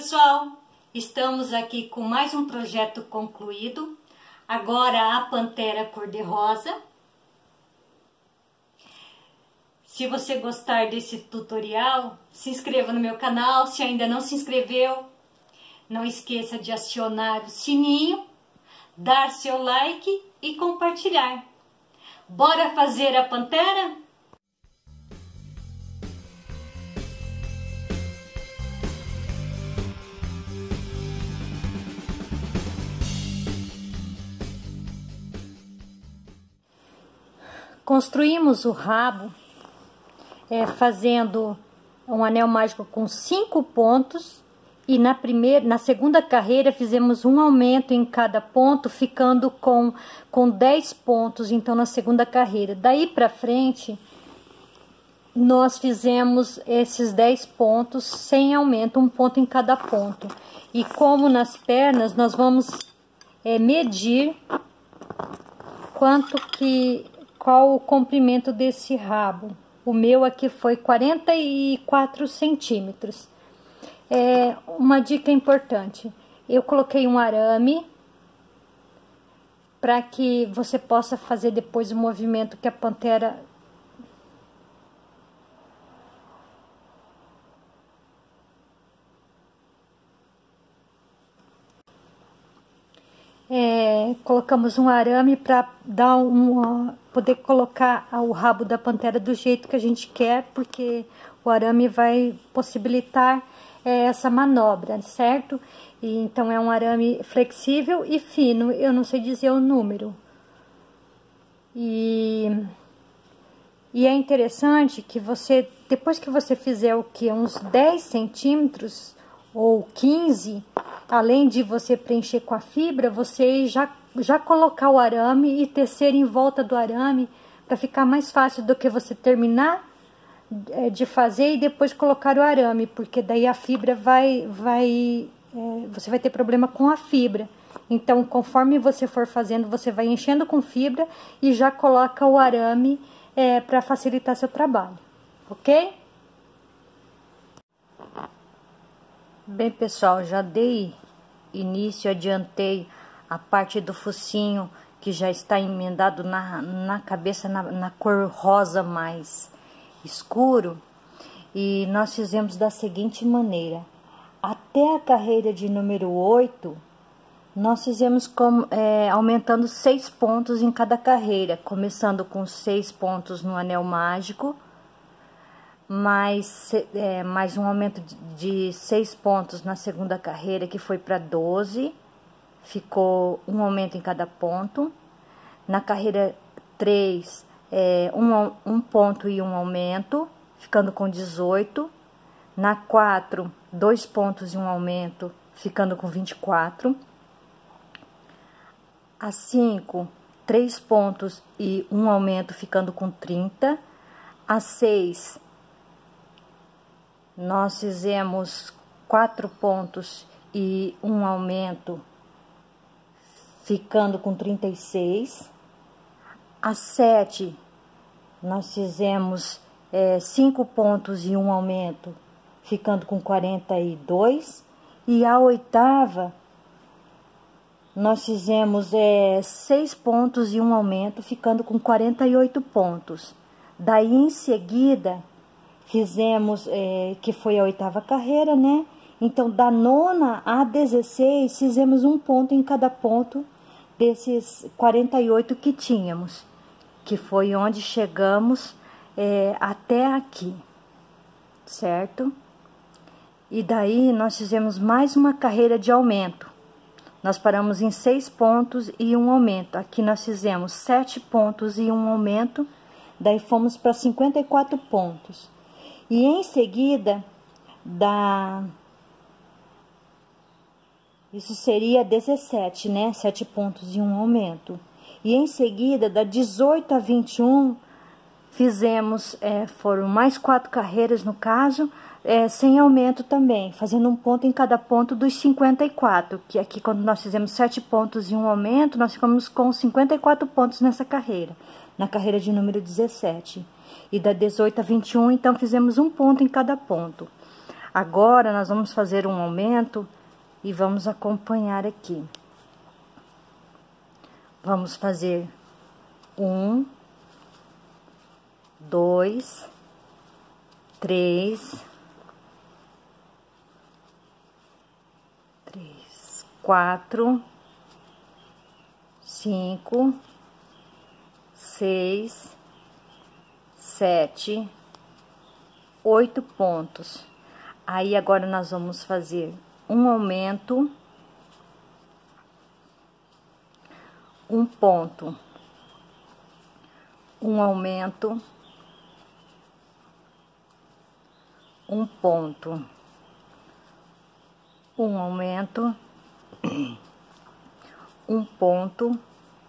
pessoal, estamos aqui com mais um projeto concluído. Agora a pantera cor-de-rosa. Se você gostar desse tutorial, se inscreva no meu canal. Se ainda não se inscreveu, não esqueça de acionar o sininho, dar seu like e compartilhar. Bora fazer a pantera? Construímos o rabo fazendo um anel mágico com 5 pontos e na segunda carreira fizemos um aumento em cada ponto, ficando com 10 pontos, então na segunda carreira. Daí pra frente nós fizemos esses 10 pontos sem aumento, um ponto em cada ponto. E como nas pernas nós vamos medir qual o comprimento desse rabo. O meu aqui foi 44 centímetros. Uma dica importante: eu coloquei um arame para que você possa fazer depois o movimento que a pantera colocamos um arame para dar poder colocar o rabo da pantera do jeito que a gente quer, porque o arame vai possibilitar essa manobra, certo? E então é um arame flexível e fino, eu não sei dizer o número. E é interessante que você, depois que você fizer uns 10 centímetros ou 15, além de você preencher com a fibra, você já colocar o arame e tecer em volta do arame, para ficar mais fácil do que você terminar de fazer e depois colocar o arame, porque daí a fibra você vai ter problema com a fibra. Então, conforme você for fazendo, você vai enchendo com fibra e já coloca o arame para facilitar seu trabalho, ok? Bem, pessoal, já dei início, adiantei a parte do focinho que já está emendado na cabeça, na cor rosa mais escuro. E nós fizemos da seguinte maneira: até a carreira de número 8, nós fizemos aumentando 6 pontos em cada carreira, começando com 6 pontos no anel mágico, mais um aumento de 6 pontos na segunda carreira, que foi para 12, ficou um aumento em cada ponto. Na carreira 3, um ponto e um aumento, ficando com 18. Na 4, 2 pontos e um aumento, ficando com 24. A 5, 3 pontos e um aumento, ficando com 30. A 6, nós fizemos 4 pontos e um aumento, ficando com 36. A 7, nós fizemos 5 pontos e um aumento, ficando com 42. E a 8ª, nós fizemos 6 pontos e um aumento, ficando com 48 pontos. Daí em seguida fizemos, que foi a 8ª carreira, né? Então, da 9ª a 16, fizemos um ponto em cada ponto desses 48 que tínhamos, que foi onde chegamos até aqui, certo? E daí nós fizemos mais uma carreira de aumento. Nós paramos em 6 pontos e um aumento. Aqui nós fizemos 7 pontos e um aumento, daí fomos para 54 pontos. E em seguida, isso seria 17, né? 7 pontos e um aumento. E em seguida, da 18 a 21, fizemos, foram mais 4 carreiras no caso, sem aumento também, fazendo um ponto em cada ponto dos 54, que aqui quando nós fizemos 7 pontos e um aumento, nós ficamos com 54 pontos nessa carreira, na carreira de número 17. E da 18 a 21, então, fizemos um ponto em cada ponto. Agora, nós vamos fazer um aumento e vamos acompanhar aqui. Vamos fazer 1, 2, 3, 4, 5, 6, 7, 8 pontos. Aí, agora, nós vamos fazer um aumento, um ponto, um aumento, um ponto, um aumento, um ponto,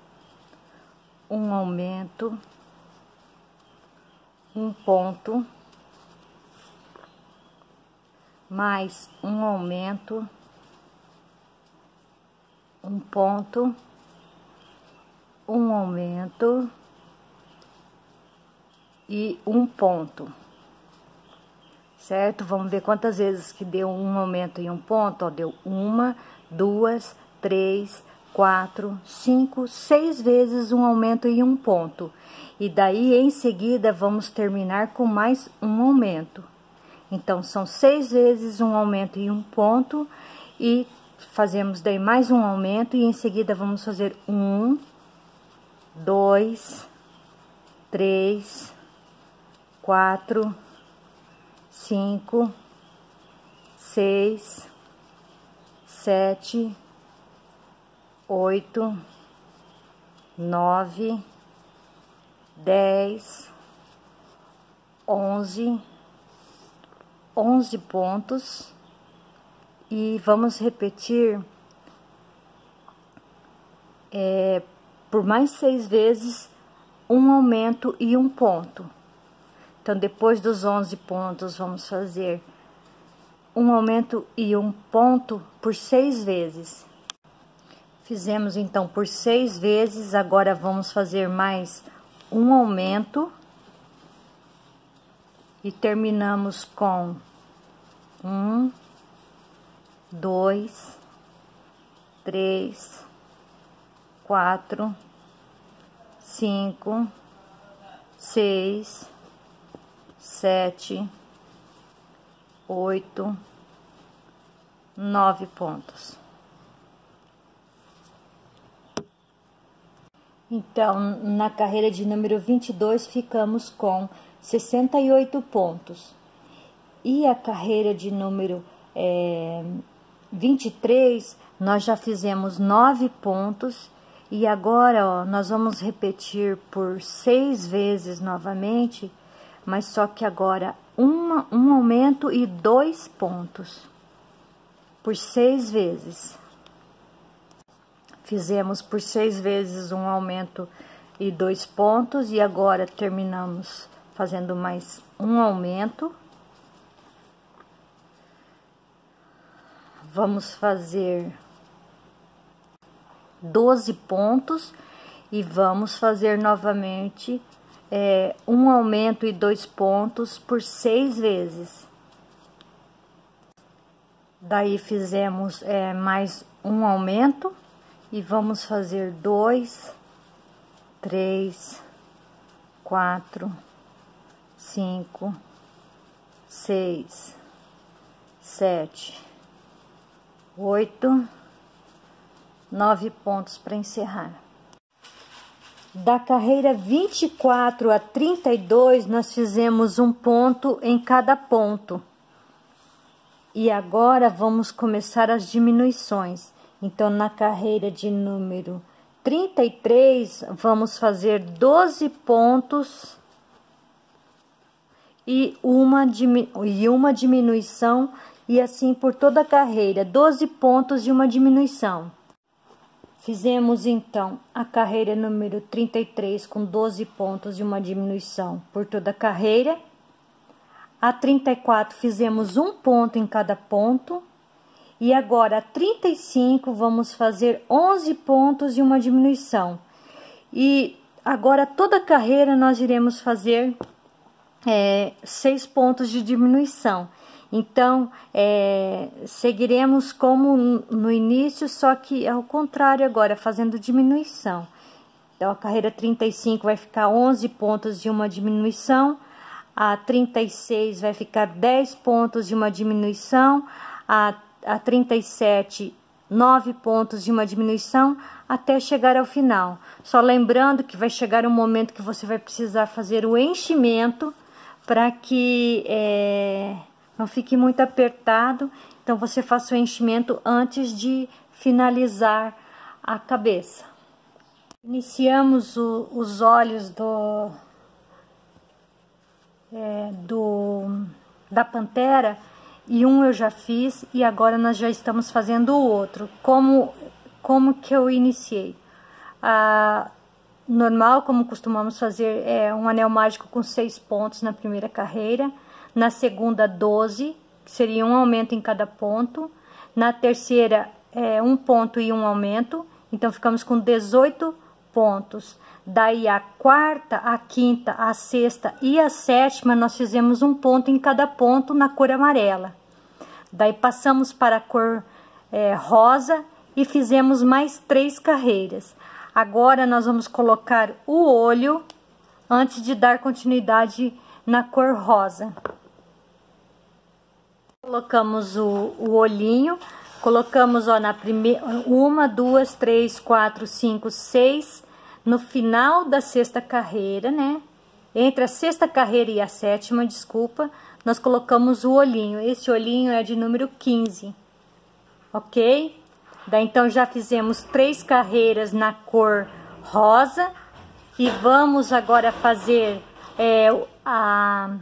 um aumento, um ponto, mais um aumento, um ponto, um aumento e um ponto, certo? Vamos ver quantas vezes que deu um aumento e um ponto. Ó, deu 1, 2, 3, 4, 5, 6 vezes um aumento e um ponto. E daí, em seguida, vamos terminar com mais um aumento. Então, são 6 vezes um aumento e um ponto, e fazemos daí mais um aumento, e em seguida vamos fazer 1, 2, 3, 4, 5, 6, 7, 8, 9, 10, 11 pontos, e vamos repetir por mais 6 vezes um aumento e um ponto. Então, depois dos 11 pontos, vamos fazer um aumento e um ponto por 6 vezes. Fizemos, então, por 6 vezes, agora vamos fazer mais um aumento e terminamos com 1, 2, 3, 4, 5, 6, 7, 8, 9 pontos. Então, na carreira de número 22, ficamos com 68 pontos. E a carreira de número 23, nós já fizemos 9 pontos. E agora, ó, nós vamos repetir por 6 vezes novamente, mas só que agora um aumento e 2 pontos. Por 6 vezes. Fizemos por 6 vezes um aumento e 2 pontos, e agora terminamos fazendo mais um aumento. Vamos fazer 12 pontos e vamos fazer novamente um aumento e 2 pontos por 6 vezes. Daí fizemos mais um aumento e vamos fazer 2, 3, 4, 5, 6, 7, 8, 9 pontos para encerrar. Da carreira 24 a 32, nós fizemos um ponto em cada ponto. E agora vamos começar as diminuições. Então, na carreira de número 33, vamos fazer 12 pontos e uma diminuição, e assim por toda a carreira, 12 pontos e uma diminuição. Fizemos, então, a carreira número 33 com 12 pontos e uma diminuição por toda a carreira. A 34 fizemos um ponto em cada ponto. E agora, a 35, vamos fazer 11 pontos e uma diminuição. E agora, toda a carreira, nós iremos fazer 6 pontos de diminuição. Então, seguiremos como no início, só que ao contrário agora, fazendo diminuição. Então, a carreira 35 vai ficar 11 pontos de uma diminuição, a 36 vai ficar 10 pontos de uma diminuição, a 37, 9 pontos de uma diminuição, até chegar ao final. Só lembrando que vai chegar um momento que você vai precisar fazer o enchimento, para que não fique muito apertado. Então, você faça o enchimento antes de finalizar a cabeça. Iniciamos os olhos da pantera, e um eu já fiz, e agora nós já estamos fazendo o outro. Como que eu iniciei? Normal, como costumamos fazer, um anel mágico com 6 pontos na primeira carreira, na segunda 12, que seria um aumento em cada ponto, na terceira 1 ponto e 1 aumento, então ficamos com 18 pontos. Daí a quarta, a quinta, a sexta e a sétima nós fizemos 1 ponto em cada ponto na cor amarela. Daí passamos para a cor rosa e fizemos mais 3 carreiras. Agora nós vamos colocar o olho antes de dar continuidade na cor rosa. Colocamos o olhinho, colocamos na primeira 1, 2, 3, 4, 5, 6, no final da sexta carreira, né? Entre a sexta carreira e a sétima, desculpa, nós colocamos o olhinho. Esse olhinho é de número 15, ok? Daí então já fizemos 3 carreiras na cor rosa e vamos agora fazer a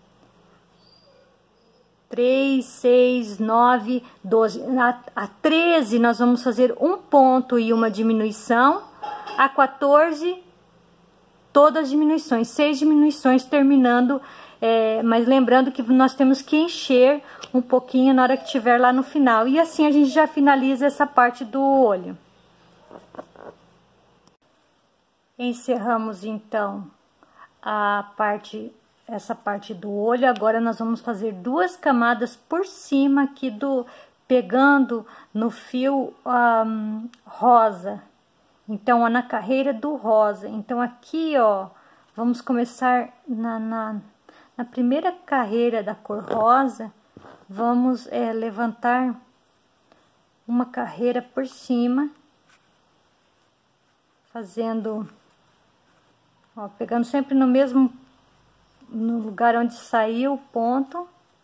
3, 6, 9, 12. A 13 nós vamos fazer 1 ponto e uma diminuição. A 14, todas as diminuições, 6 diminuições terminando, mas lembrando que nós temos que encher um pouquinho na hora que estiver lá no final. E assim a gente já finaliza essa parte do olho. Encerramos então essa parte do olho. Agora nós vamos fazer 2 camadas por cima aqui pegando no fio rosa. Então, na carreira do rosa. Então, aqui, vamos começar na primeira carreira da cor rosa. Vamos levantar uma carreira por cima, fazendo, pegando sempre no lugar onde saiu o ponto.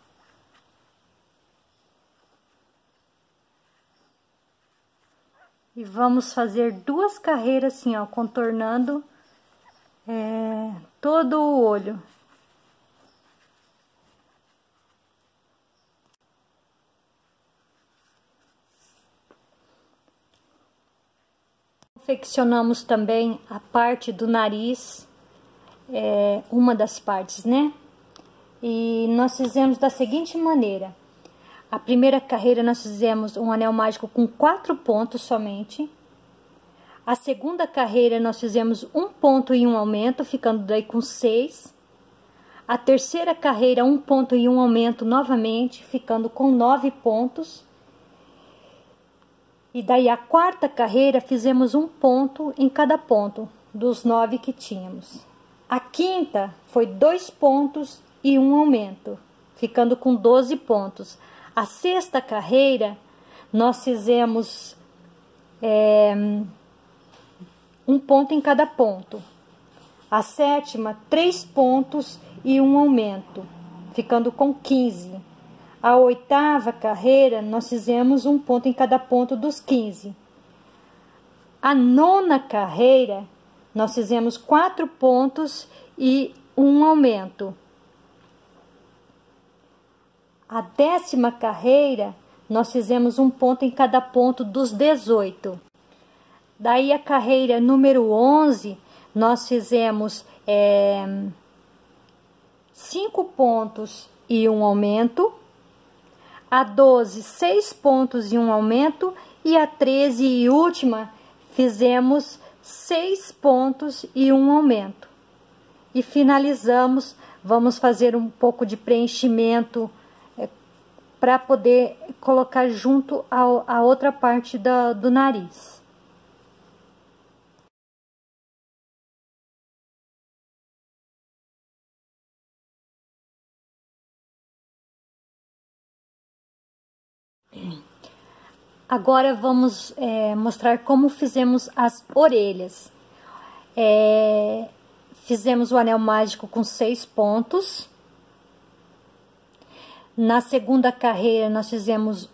E vamos fazer 2 carreiras assim, contornando todo o olho. Confeccionamos também a parte do nariz, uma das partes, né? E nós fizemos da seguinte maneira. A primeira carreira nós fizemos um anel mágico com 4 pontos somente. A segunda carreira nós fizemos 1 ponto e 1 aumento, ficando daí com 6. A terceira carreira 1 ponto e 1 aumento novamente, ficando com 9 pontos. E daí a quarta carreira fizemos 1 ponto em cada ponto dos 9 que tínhamos. A quinta foi 2 pontos e 1 aumento, ficando com 12 pontos. A sexta carreira, nós fizemos 1 ponto em cada ponto. A sétima, 3 pontos e 1 aumento, ficando com 15. A oitava carreira, nós fizemos 1 ponto em cada ponto dos 15. A nona carreira, nós fizemos 4 pontos e 1 aumento. A 10ª carreira, nós fizemos 1 ponto em cada ponto dos 18. Daí a carreira número 11, nós fizemos 5 pontos e 1 aumento. A 12, 6 pontos e 1 aumento. E a 13 e última, fizemos 6 pontos e 1 aumento. E finalizamos, vamos fazer um pouco de preenchimento para poder colocar junto a outra parte do nariz. Agora vamos mostrar como fizemos as orelhas. Fizemos o anel mágico com 6 pontos. Na segunda carreira nós fizemos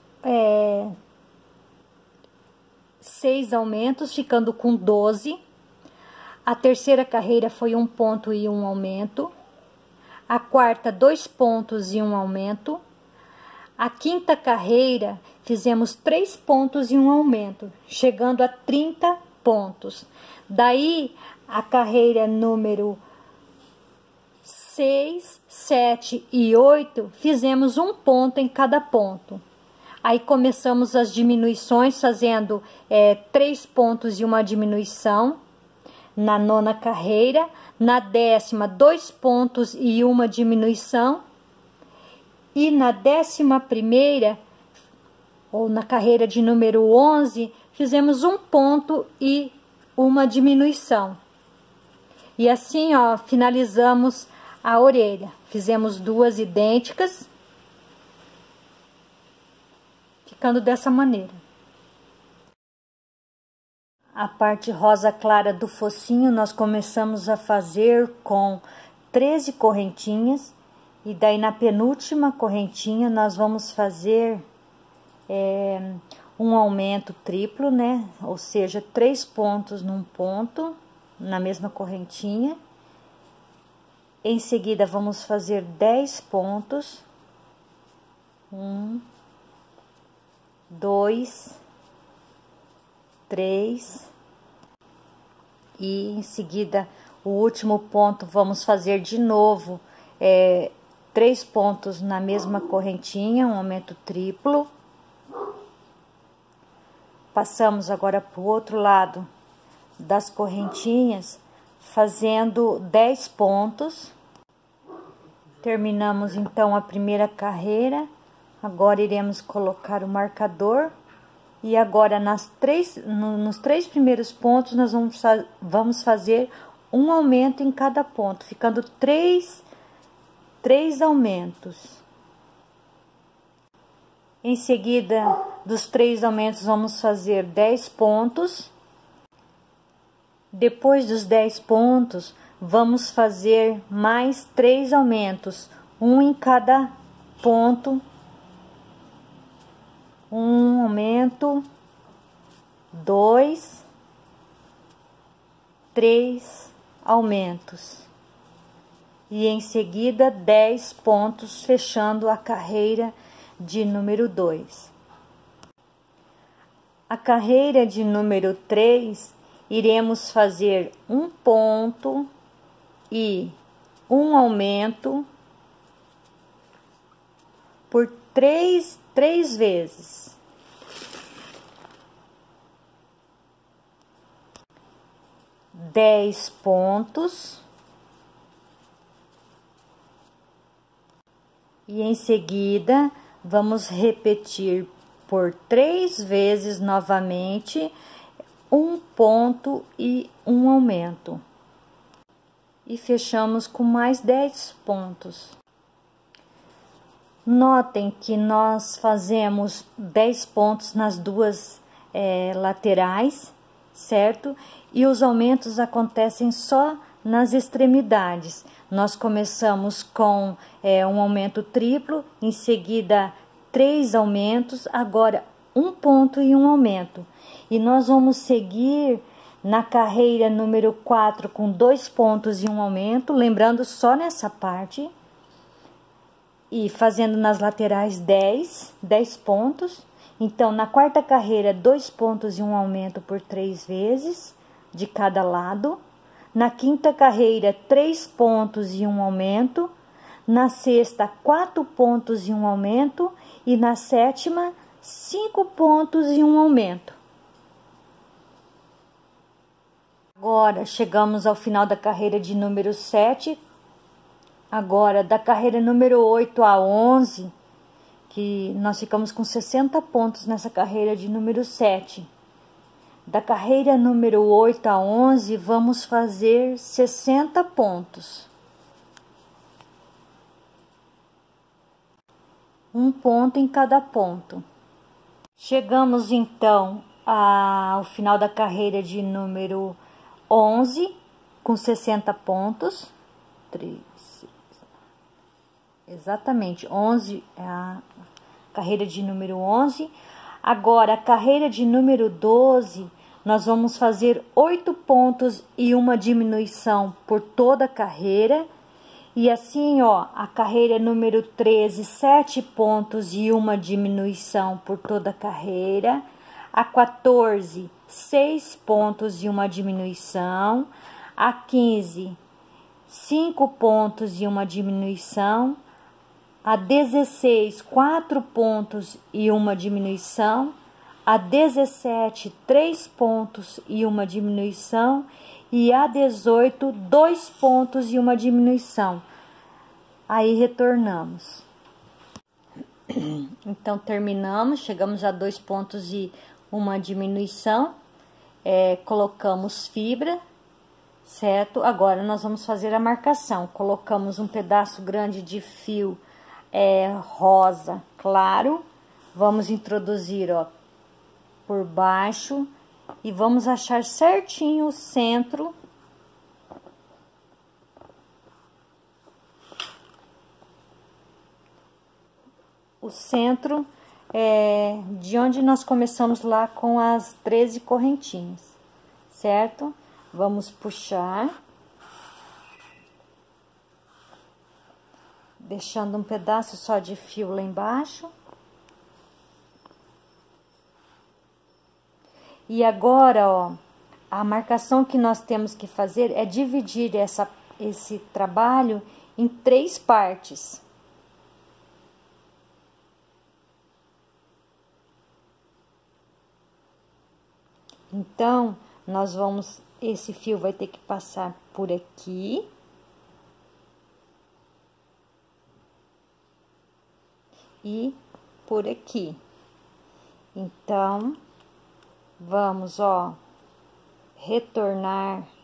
6 aumentos, ficando com 12. A terceira carreira foi 1 ponto e 1 aumento. A quarta, 2 pontos e 1 aumento. A quinta carreira fizemos 3 pontos e 1 aumento, chegando a 30 pontos. Daí, a carreira número 6, 7 e 8, fizemos 1 ponto em cada ponto. Aí começamos as diminuições, fazendo 3 pontos e 1 diminuição. Na nona carreira, na 10ª, 2 pontos e 1 diminuição. E na 11ª, ou na carreira de número 11, fizemos 1 ponto e 1 diminuição. E assim, ó, finalizamos a orelha. Fizemos 2 idênticas, ficando dessa maneira. A parte rosa clara do focinho nós começamos a fazer com 13 correntinhas. E daí na penúltima correntinha nós vamos fazer um aumento triplo, né? Ou seja, 3 pontos num ponto, na mesma correntinha. Em seguida vamos fazer 10 pontos. 1, 2, 3. E em seguida o último ponto vamos fazer de novo 3 pontos na mesma correntinha, um aumento triplo. Passamos agora para o outro lado das correntinhas, fazendo 10 pontos. Terminamos então a primeira carreira. Agora iremos colocar o marcador. E agora nos 3 primeiros pontos nós vamos fazer um aumento em cada ponto, ficando 3 aumentos. Em seguida, dos 3 aumentos, vamos fazer 10 pontos. Depois dos 10 pontos, vamos fazer mais 3 aumentos, um em cada ponto. Um aumento, 2, 3 aumentos. E em seguida 10 pontos, fechando a carreira de número 2. A carreira de número 3, iremos fazer 1 ponto e 1 aumento por 3 vezes. Dez pontos. E em seguida, vamos repetir por 3 vezes novamente 1 ponto e 1 aumento. E fechamos com mais 10 pontos. Notem que nós fazemos 10 pontos nas duas laterais, certo? E os aumentos acontecem só nas extremidades. Nós começamos com um aumento triplo, em seguida 3 aumentos, agora 1 ponto e 1 aumento. E nós vamos seguir na carreira número 4 com 2 pontos e 1 aumento, lembrando só nessa parte. E fazendo nas laterais 10 pontos. Então, na quarta carreira, 2 pontos e 1 aumento por 3 vezes, de cada lado. Na quinta carreira, 3 pontos e 1 aumento. Na sexta, 4 pontos e 1 aumento. E na sétima, 5 pontos e 1 aumento. Agora, chegamos ao final da carreira de número 7. Agora, da carreira número 8 a 11, que nós ficamos com 60 pontos nessa carreira de número 7. Da carreira número 8 a 11, vamos fazer 60 pontos. Um ponto em cada ponto. Chegamos então ao final da carreira de número 11, com 60 pontos. 3, exatamente, 11 é a carreira de número 11. Agora, a carreira de número 12, nós vamos fazer 8 pontos e uma diminuição por toda a carreira. E assim, ó, a carreira número 13, 7 pontos e uma diminuição por toda a carreira. A 14, 6 pontos e uma diminuição. A 15, 5 pontos e uma diminuição. A 16, 4 pontos e uma diminuição. A 17, 3 pontos e uma diminuição. E a 18, 2 pontos e uma diminuição. Aí retornamos. Então, terminamos, chegamos a 2 pontos e uma diminuição. Colocamos fibra, certo? Agora, nós vamos fazer a marcação. Colocamos um pedaço grande de fio rosa claro. Vamos introduzir, ó, por baixo. E vamos achar certinho o centro. O centro de onde nós começamos lá com as 13 correntinhas, certo? Vamos puxar. Deixando um pedaço só de fio lá embaixo. E agora, ó, a marcação que nós temos que fazer é dividir esse trabalho em 3 partes. Então, esse fio vai ter que passar por aqui. E por aqui. Então, vamos, ó, retornar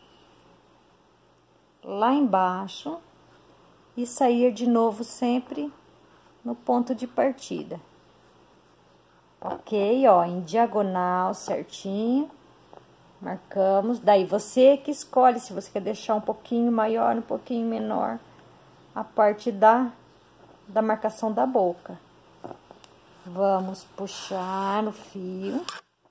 lá embaixo e sair de novo sempre no ponto de partida. Ok, ó, em diagonal certinho, marcamos. Daí você que escolhe se você quer deixar um pouquinho maior, um pouquinho menor a parte da marcação da boca. Vamos puxar no fio.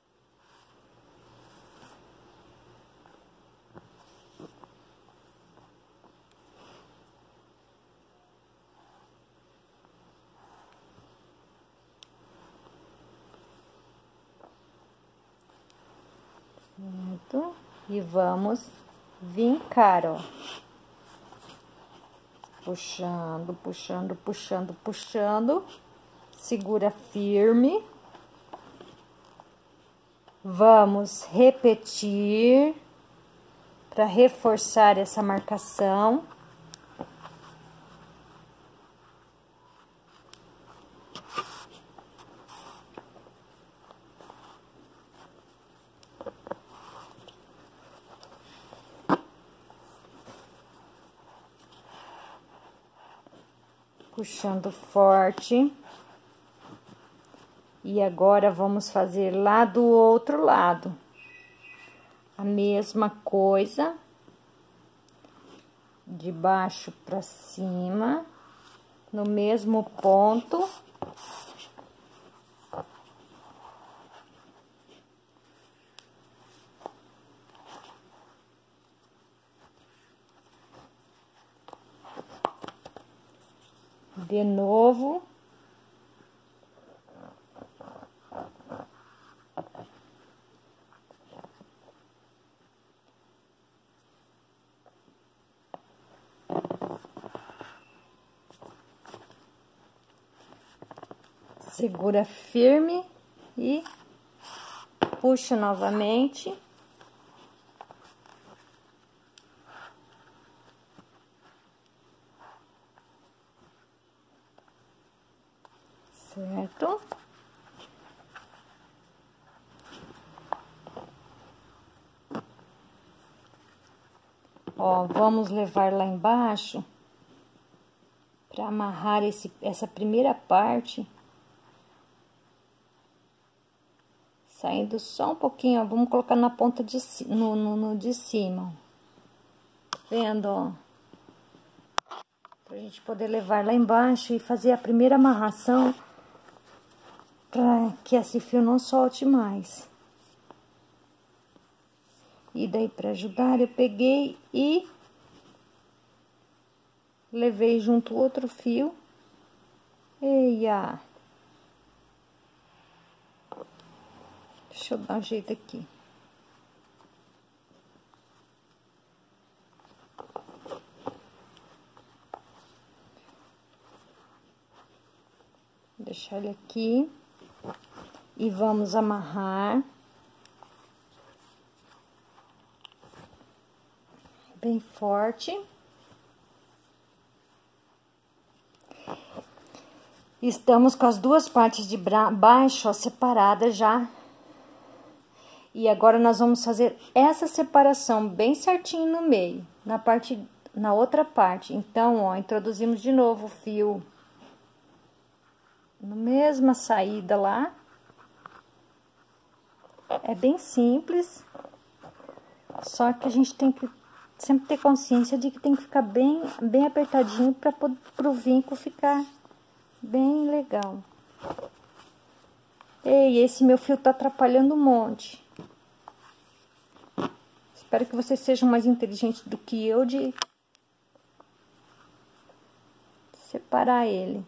Certo? E vamos vincar, ó. Puxando, puxando, puxando, puxando. Segura firme. Vamos repetir para reforçar essa marcação. Puxando forte. E agora, vamos fazer lá do outro lado. A mesma coisa. De baixo pra cima. No mesmo ponto. De novo. Segura firme e puxa novamente. certo? Ó, vamos levar lá embaixo para amarrar essa primeira parte. Saindo só um pouquinho, ó, vamos colocar na ponta de de cima, ó. Tá vendo, ó? Pra gente poder levar lá embaixo e fazer a primeira amarração para que esse fio não solte mais. E daí, para ajudar, eu peguei e levei junto outro fio. Eia! Deixa eu dar um jeito aqui. Deixar ele aqui. E vamos amarrar. Bem forte. Estamos com as duas partes de baixo, ó, separadas já. E agora nós vamos fazer essa separação bem certinho no meio, na outra parte. Então, ó, introduzimos de novo o fio na mesma saída lá. É bem simples, só que a gente tem que sempre ter consciência de que tem que ficar bem apertadinho para o vinco ficar bem legal. Ei, esse meu fio tá atrapalhando um monte. Espero que vocês sejam mais inteligentes do que eu de separar ele.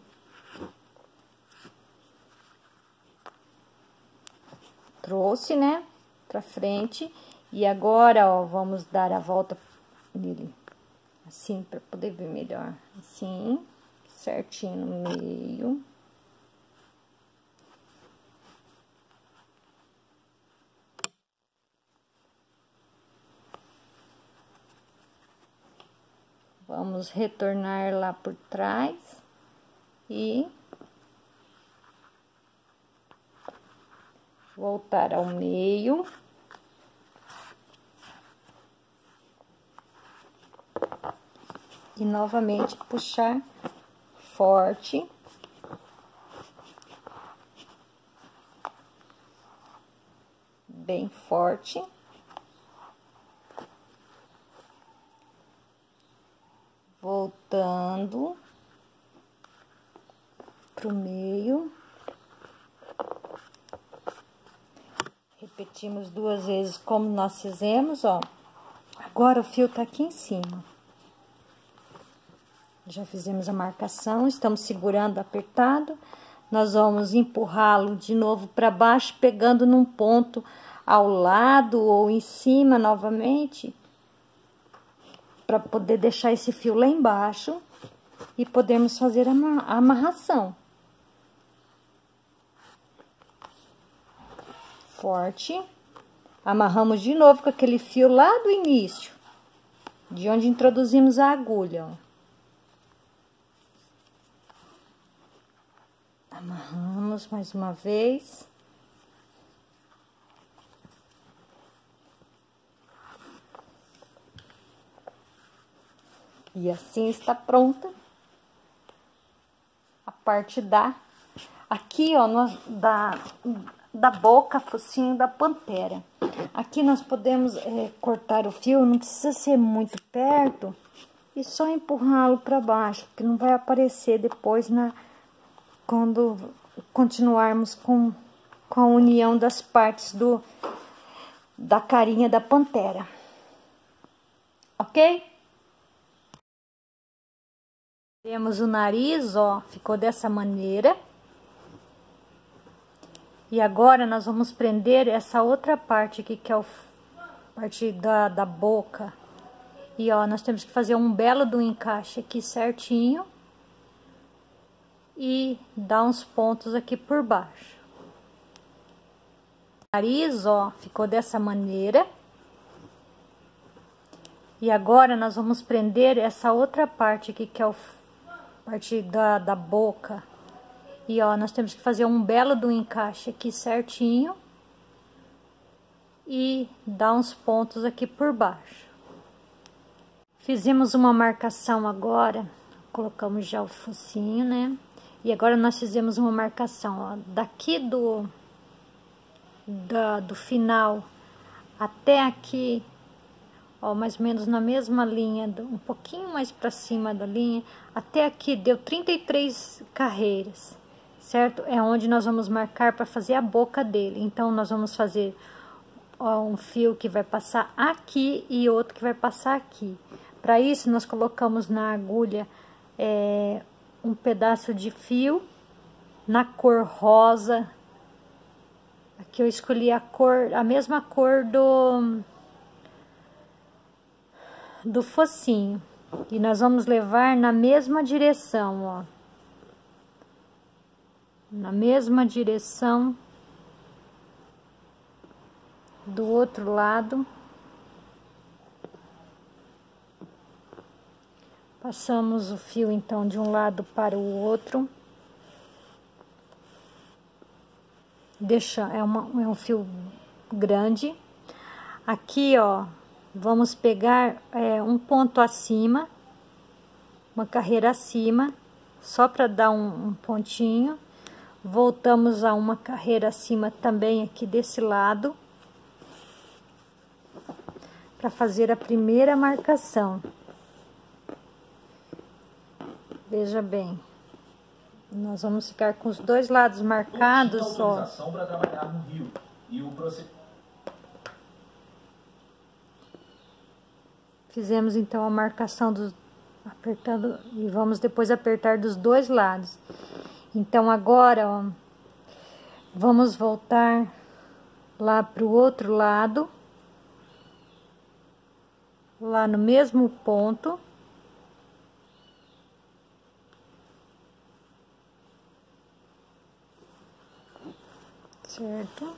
Trouxe, né, pra frente. E agora, ó, vamos dar a volta nele, assim, pra poder ver melhor. Assim, certinho no meio. Vamos retornar lá por trás e voltar ao meio. E novamente puxar forte. Bem forte. Voltando pro meio. Repetimos 2 vezes como nós fizemos, ó. Agora o fio tá aqui em cima. Já fizemos a marcação, estamos segurando apertado. Nós vamos empurrá-lo de novo para baixo, pegando num ponto ao lado ou em cima novamente, para poder deixar esse fio lá embaixo e podermos fazer a amarração. Forte. Amarramos de novo com aquele fio lá do início, de onde introduzimos a agulha, ó. Amarramos mais uma vez. E assim está pronta a parte aqui, ó, da boca, focinho da pantera. Aqui nós podemos cortar o fio, não precisa ser muito perto, e só empurrá-lo para baixo, que não vai aparecer depois quando continuarmos com a união das partes da carinha da pantera. Ok? Temos o nariz, ó, ficou dessa maneira. E agora nós vamos prender essa outra parte aqui, que é a parte da boca. E ó, nós temos que fazer um belo do encaixe aqui certinho. E dar uns pontos aqui por baixo. O nariz, ó, ficou dessa maneira. E agora nós vamos prender essa outra parte aqui, que é a parte da boca. E ó, nós temos que fazer um belo do encaixe aqui certinho. E dar uns pontos aqui por baixo. Fizemos uma marcação agora, colocamos já o focinho, né? E agora nós fizemos uma marcação, ó, daqui do final até aqui, ó, mais ou menos na mesma linha, um pouquinho mais para cima da linha, até aqui deu 33 carreiras, certo? É onde nós vamos marcar para fazer a boca dele. Então, nós vamos fazer, ó, um fio que vai passar aqui e outro que vai passar aqui. Para isso, nós colocamos na agulha um pedaço de fio na cor rosa. Aqui eu escolhi a mesma cor do focinho. E nós vamos levar na mesma direção, ó. Na mesma direção do outro lado. Passamos o fio, então, de um lado para o outro. É um fio grande. Aqui, ó, vamos pegar um ponto acima, uma carreira acima, só para dar um pontinho. Voltamos a uma carreira acima também aqui desse lado, para fazer a primeira marcação. Veja bem, nós vamos ficar com os dois lados marcados, ó. Para trabalhar no rio e o Fizemos então a marcação apertando, e vamos depois apertar dos dois lados. Então agora, ó, vamos voltar lá para o outro lado, lá no mesmo ponto. Certo?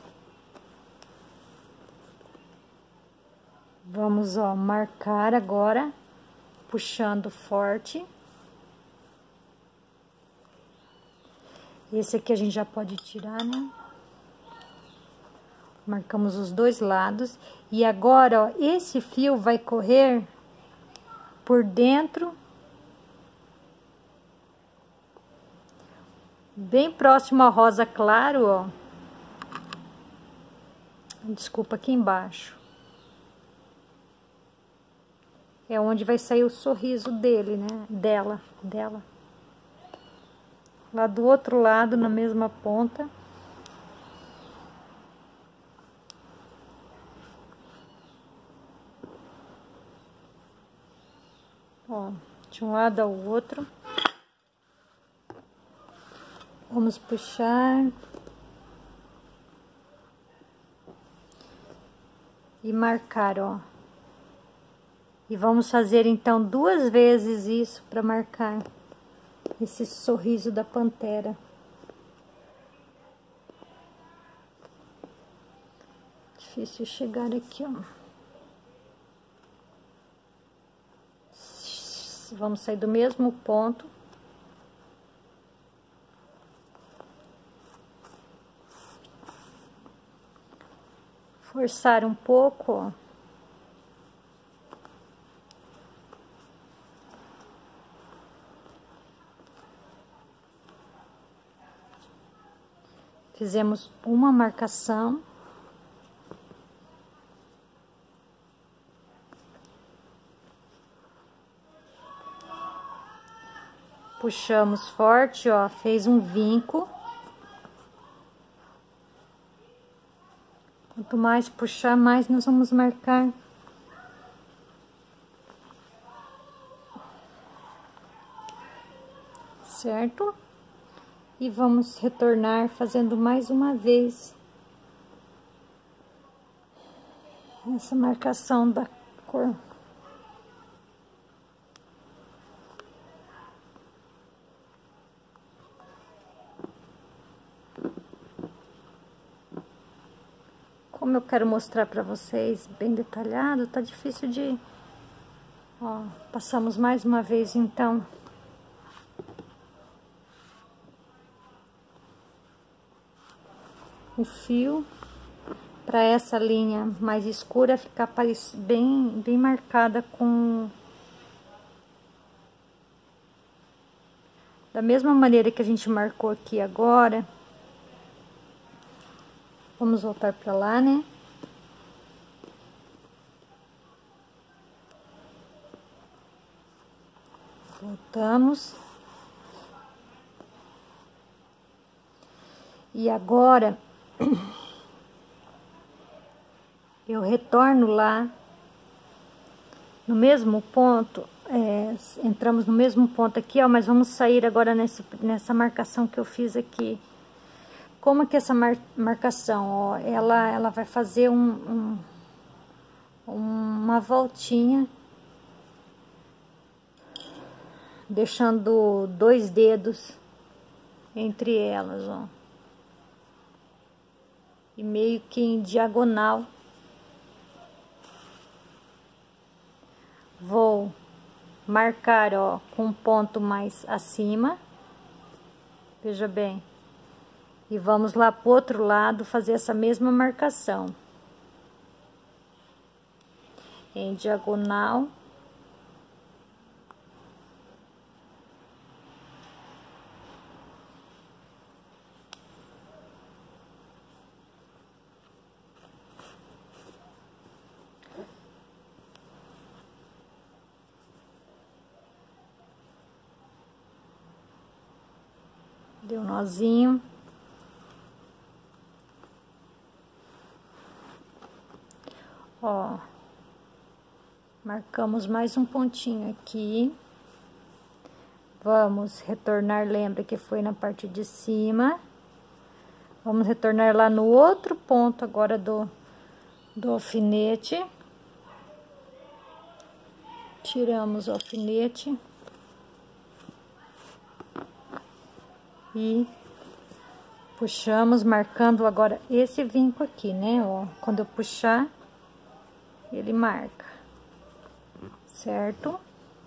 Vamos, ó, marcar agora, puxando forte. Esse aqui a gente já pode tirar, né? Marcamos os dois lados. E agora, ó, esse fio vai correr por dentro, bem próximo ao rosa claro, ó. Desculpa, aqui embaixo. É onde vai sair o sorriso dele, né? Dela. Lá do outro lado, na mesma ponta. Ó, de um lado ao outro. Vamos puxar. E marcar, ó. E vamos fazer então 2 vezes isso para marcar esse sorriso da pantera. Difícil chegar aqui, ó. Vamos sair do mesmo ponto. Forçar um pouco, ó. Fizemos uma marcação. Puxamos forte, ó, fez um vinco. Quanto mais puxar, mais nós vamos marcar. Certo? E vamos retornar fazendo mais uma vez essa marcação da cor. Como eu quero mostrar para vocês bem detalhado, tá difícil de... Ó, passamos mais uma vez, então. o fio para essa linha mais escura ficar bem marcada com... Da mesma maneira que a gente marcou aqui agora, vamos voltar para lá, né? Voltamos. E agora, eu retorno lá no mesmo ponto, entramos no mesmo ponto aqui, ó, mas vamos sair agora nessa marcação que eu fiz aqui. Como é que essa marcação, ó, ela vai fazer uma voltinha, deixando 2 dedos entre elas, ó. E meio que em diagonal. Vou marcar, ó, com um ponto mais acima. Veja bem. E vamos lá pro outro lado fazer essa mesma marcação. Em diagonal. Deu um nozinho. Ó, marcamos mais um pontinho aqui. Vamos retornar, lembra que foi na parte de cima. Vamos retornar lá no outro ponto agora do alfinete. Tiramos o alfinete. E puxamos, marcando agora esse vinco aqui, né? Ó, quando eu puxar, ele marca, certo?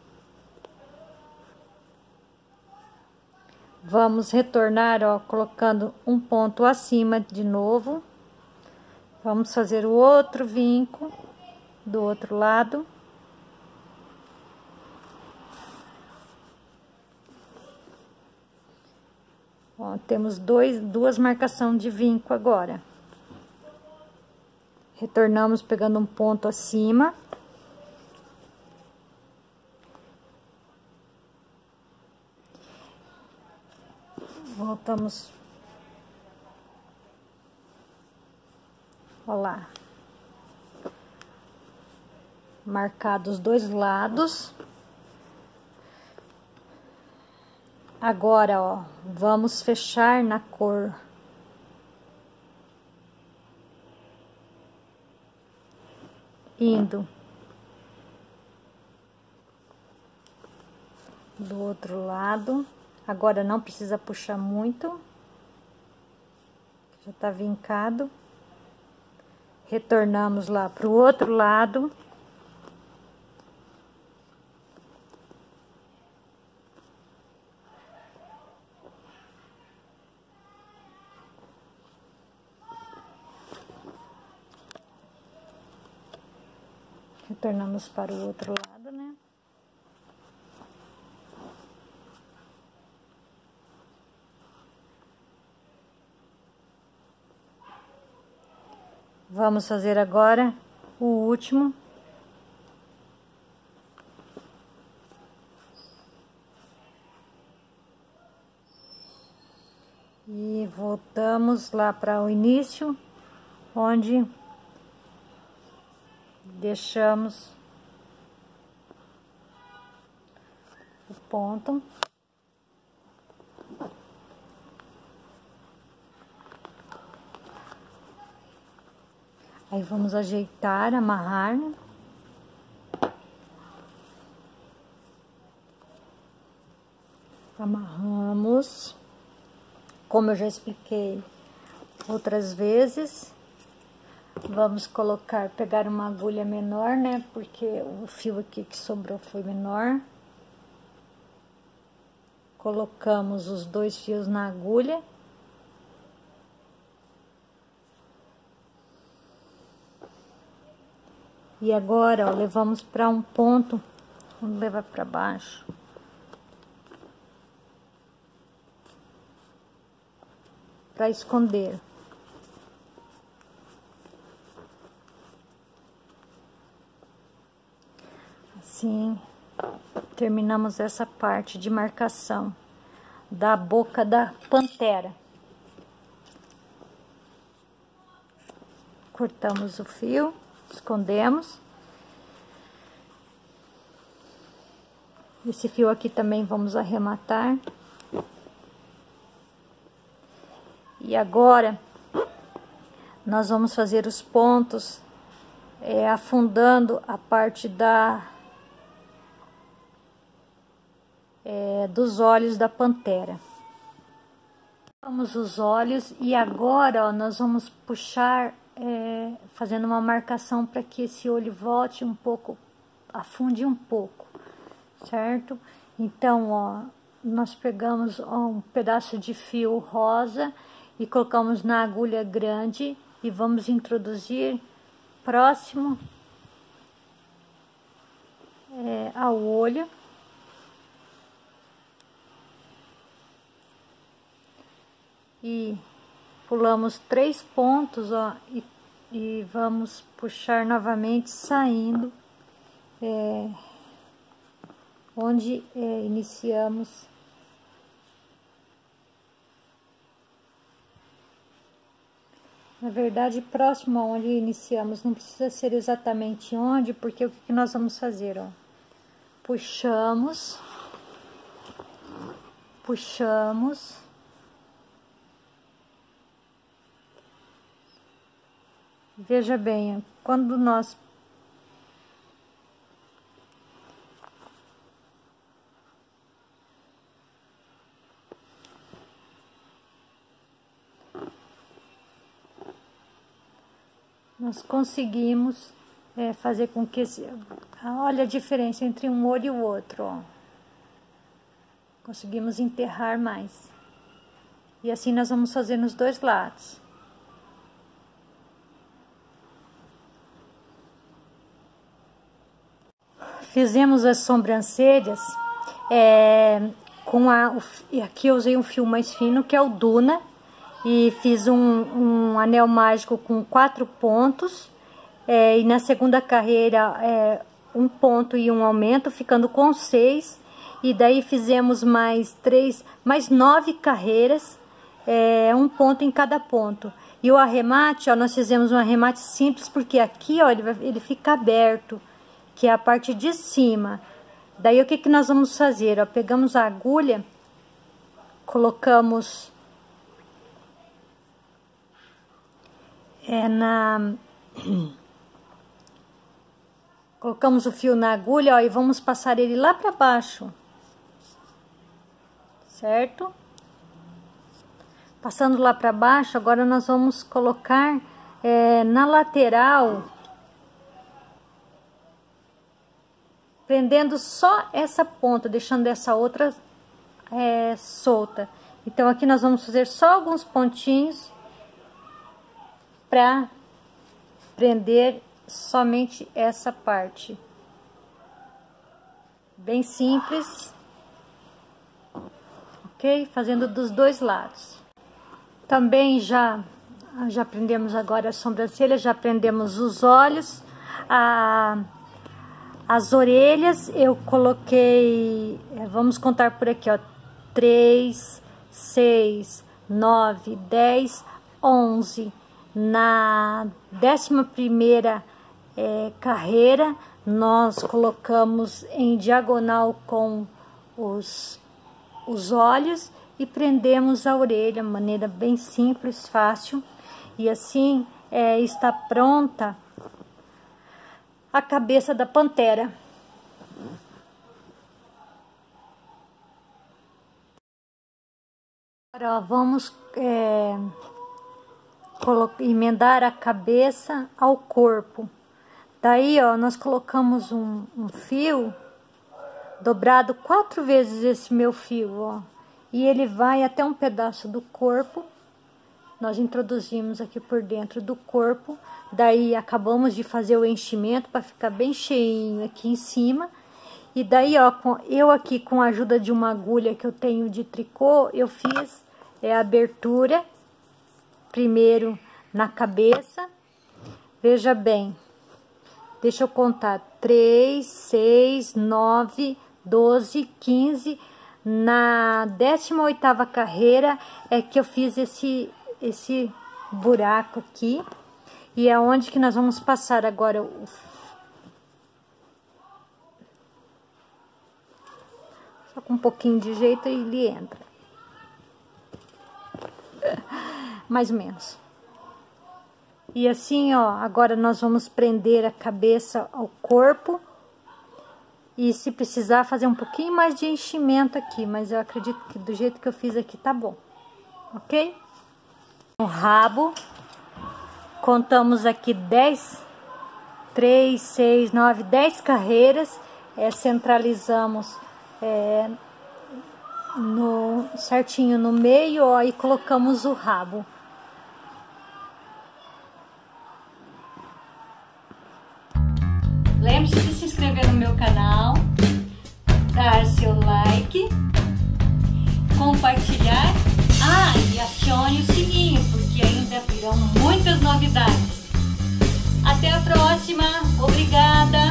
Vamos retornar, ó, colocando um ponto acima de novo. Vamos fazer o outro vinco do outro lado. Ó, temos duas marcações de vinco agora. Retornamos pegando um ponto acima. Voltamos. Ó lá. Marcados os 2 lados. Agora, ó, vamos fechar na cor. Indo do outro lado. Agora não precisa puxar muito. Já tá vincado. Retornamos lá pro outro lado. Retornamos para o outro lado, né? Vamos fazer agora o último. E voltamos lá para o início, onde deixamos o ponto. Aí vamos ajeitar, amarrar. Amarramos. Como eu já expliquei outras vezes, vamos pegar uma agulha menor, né? Porque o fio aqui que sobrou foi menor. Colocamos os 2 fios na agulha. E agora, ó, levamos para um ponto, vamos levar para baixo. Para esconder. Assim, terminamos essa parte de marcação da boca da pantera. Cortamos o fio, escondemos. Esse fio aqui também vamos arrematar. E agora, nós vamos fazer os pontos, afundando a parte dos olhos da pantera. Vamos os olhos e agora, ó, nós vamos puxar, fazendo uma marcação para que esse olho volte um pouco, afunde um pouco, certo? Então, ó, nós pegamos, ó, um pedaço de fio rosa e colocamos na agulha grande e vamos introduzir próximo ao olho. E pulamos 3 pontos, ó, e vamos puxar novamente, saindo onde iniciamos. Na verdade, próximo aonde iniciamos, não precisa ser exatamente onde, porque o que nós vamos fazer, ó? Puxamos. Veja bem, quando nós conseguimos fazer com que olha a diferença entre um olho e o outro, ó. Conseguimos enterrar mais. E assim nós vamos fazer nos dois lados. Fizemos as sobrancelhas aqui eu usei um fio mais fino, que é o Duna, e fiz um anel mágico com 4 pontos, e na segunda carreira 1 ponto e 1 aumento, ficando com 6, e daí fizemos mais 9 carreiras, 1 ponto em cada ponto. E o arremate, ó, nós fizemos um arremate simples, porque aqui, ó, ele fica aberto, que é a parte de cima. Daí o que que nós vamos fazer, ó? Pegamos a agulha, colocamos colocamos o fio na agulha, ó, e vamos passar ele lá para baixo, certo? Passando lá para baixo, agora nós vamos colocar na lateral, prendendo só essa ponta, deixando essa outra solta. Então aqui nós vamos fazer só alguns pontinhos para prender somente essa parte. Bem simples, ok? Fazendo dos dois lados. Também já prendemos agora a sobrancelha, já prendemos os olhos, as orelhas. Eu coloquei, vamos contar por aqui, ó, 3, 6, 9, 10, 11. Na 11ª carreira, nós colocamos em diagonal com os olhos e prendemos a orelha, maneira bem simples, fácil. E assim está pronta a cabeça da pantera. Agora, ó, vamos emendar a cabeça ao corpo. Daí, ó, nós colocamos um fio dobrado 4 vezes esse meu fio, ó, e ele vai até um pedaço do corpo nós introduzimos aqui por dentro do corpo. Daí acabamos de fazer o enchimento para ficar bem cheinho aqui em cima. E daí, ó, eu aqui com a ajuda de uma agulha que eu tenho de tricô, eu fiz a abertura primeiro na cabeça. Veja bem, deixa eu contar, 3, 6, 9, 12, 15. Na 18ª carreira é que eu fiz esse buraco aqui. E é onde que nós vamos passar agora só com um pouquinho de jeito ele entra. Mais ou menos. E assim, ó, agora nós vamos prender a cabeça ao corpo. E se precisar fazer um pouquinho mais de enchimento aqui, mas eu acredito que do jeito que eu fiz aqui tá bom. Ok? O rabo, contamos aqui 10, 3, 6, 9, 10 carreiras. Centralizamos certinho no meio, ó, e colocamos o rabo. Lembre-se de se inscrever no meu canal, dar seu like, compartilhar, e acione o sininho, porque ainda virão muitas novidades. Até a próxima, obrigada!